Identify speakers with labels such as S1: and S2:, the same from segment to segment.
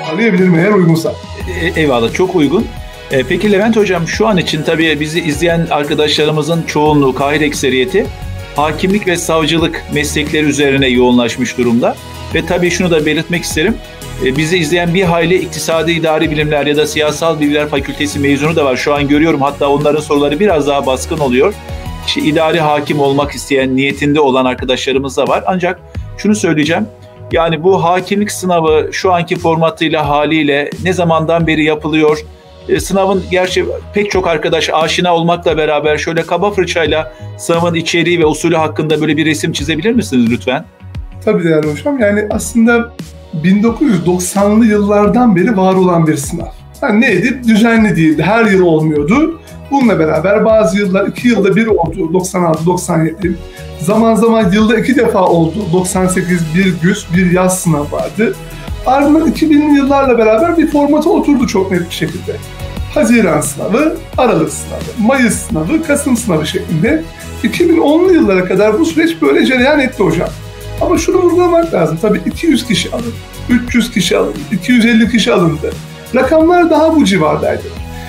S1: toparlayabilirim eğer uygunsa.
S2: Eyvallah, çok uygun. Peki Levent Hocam, şu an için tabii bizi izleyen arkadaşlarımızın çoğunluğu, kahir ekseriyeti hakimlik ve savcılık meslekleri üzerine yoğunlaşmış durumda. Ve tabii şunu da belirtmek isterim. Bizi izleyen bir hayli iktisadi idari bilimler ya da siyasal bilgiler fakültesi mezunu da var. Şu an görüyorum, hatta onların soruları biraz daha baskın oluyor. İşte idari hakim olmak isteyen, niyetinde olan arkadaşlarımız da var. Ancak şunu söyleyeceğim. Yani bu hakimlik sınavı şu anki formatıyla, haliyle ne zamandan beri yapılıyor? Sınavın gerçi pek çok arkadaş aşina olmakla beraber şöyle kaba fırçayla sınavın içeriği ve usulü hakkında böyle bir resim çizebilir misiniz lütfen?
S1: Tabii değerli hocam. Yani aslında 1990'lı yıllardan beri var olan bir sınav. Yani neydi? Düzenli değildi. Her yıl olmuyordu. Bununla beraber bazı yıllar 2 yılda bir oldu. 96-97. Zaman zaman yılda 2 defa oldu. 98 bir güz, bir yaz sınav vardı. Ardından 2000'li yıllarla beraber bir formata oturdu çok net bir şekilde. Haziran sınavı, Aralık sınavı, Mayıs sınavı, Kasım sınavı şeklinde. 2010'lu yıllara kadar bu süreç böyle cereyan etti hocam. Ama şunu vurgulamak lazım. Tabii 200 kişi alındı, 300 kişi alındı, 250 kişi alındı. Rakamlar daha bu civardaydı.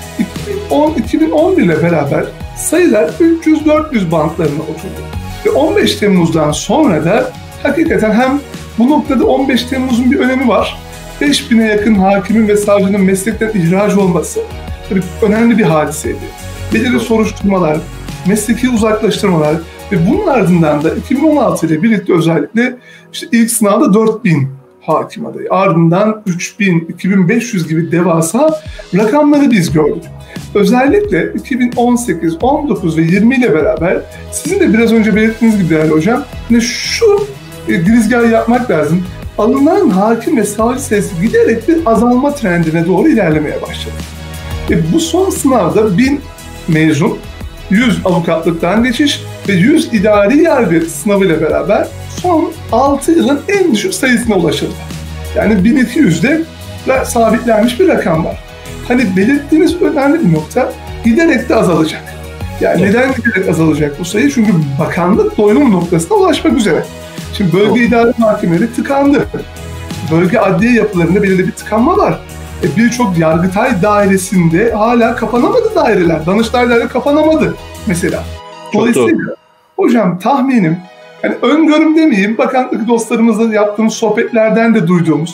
S1: 2011 ile beraber sayılar 300-400 bantlarına oturdu. Ve 15 Temmuz'dan sonra da hakikaten hem bu noktada 15 Temmuz'un bir önemi var. 5000'e yakın hakimin ve savcının meslekten ihraç olması tabii önemli bir hadiseydi. Belirli soruşturmalar, mesleki uzaklaştırmalar ve bunun ardından da 2016 ile birlikte özellikle işte ilk sınavda 4000 hakim adayı, ardından 3000, 2500 gibi devasa rakamları biz gördük. Özellikle 2018, 19 ve 20 ile beraber sizin de biraz önce belirttiğiniz gibi değerli hocam, yani şu girizgahı yapmak lazım. Alınan hakim ve savcı sayısı giderek bir azalma trendine doğru ilerlemeye başladı. Bu son sınavda 1000 mezun, 100 avukatlıktan geçiş ve 100 idari yargı sınavıyla beraber son 6 yılın en düşük sayısına ulaşıldı. Yani 1200'de sabitlenmiş bir rakam var. Hani belirttiğiniz önemli bir nokta, giderek de azalacak. Yani neden giderek azalacak bu sayı? Çünkü bakanlık doyum noktasına ulaşmak üzere. Şimdi bölge idare mahkemeleri tıkandı. Bölge adliye yapılarında belirli bir tıkanma var. Birçok Yargıtay dairesinde hala kapanamadı daireler. Danıştay daire kapanamadı mesela. Dolayısıyla hocam tahminim, yani öngörüm demeyeyim, bakanlık dostlarımızla yaptığımız sohbetlerden de duyduğumuz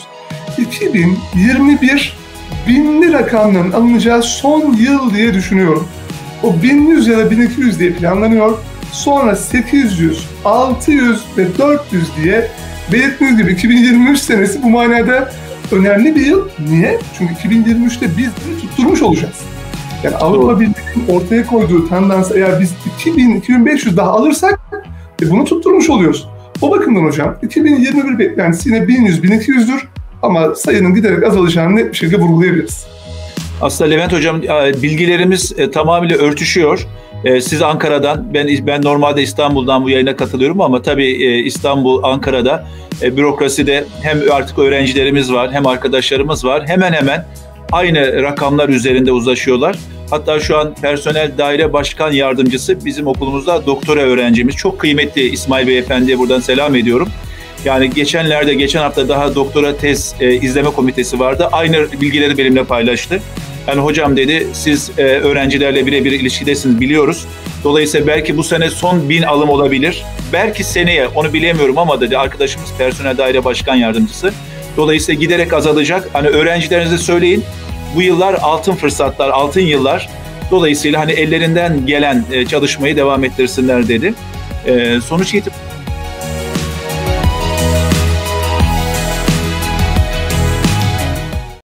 S1: 2021 binli rakamların alınacağı son yıl diye düşünüyorum. O 1100 ya da 1200 diye planlanıyor. Sonra 800, 600 ve 400 diye belirttiğiniz gibi 2023 senesi bu manada önemli bir yıl. Niye? Çünkü 2023'te biz bunu tutturmuş olacağız. Yani Avrupa Birliği'nin ortaya koyduğu tendans, eğer biz 2000-2500 daha alırsak bunu tutturmuş oluyoruz. O bakımdan hocam 2021 beklentisi yine 1100-1200'dür ama sayının giderek azalacağını net bir şekilde vurgulayabiliriz.
S2: Aslında Levent Hocam, bilgilerimiz tamamıyla örtüşüyor. Siz Ankara'dan, ben normalde İstanbul'dan bu yayına katılıyorum ama tabii İstanbul, Ankara'da bürokraside hem artık öğrencilerimiz var hem arkadaşlarımız var. Hemen hemen aynı rakamlar üzerinde uzlaşıyorlar. Hatta şu an personel daire başkan yardımcısı bizim okulumuzda doktora öğrencimiz. Çok kıymetli İsmail Beyefendi'ye buradan selam ediyorum. Yani geçen hafta daha doktora tez izleme komitesi vardı. Aynı bilgileri benimle paylaştı. Yani hocam dedi, siz öğrencilerle birebir ilişkidesiniz, biliyoruz. Dolayısıyla belki bu sene son 1000 alım olabilir. Belki seneye, onu bilemiyorum ama dedi arkadaşımız personel daire başkan yardımcısı. Dolayısıyla giderek azalacak. Hani öğrencilerinize söyleyin, bu yıllar altın fırsatlar, altın yıllar. Dolayısıyla hani ellerinden gelen çalışmayı devam ettirsinler dedi. Sonuç itibariyle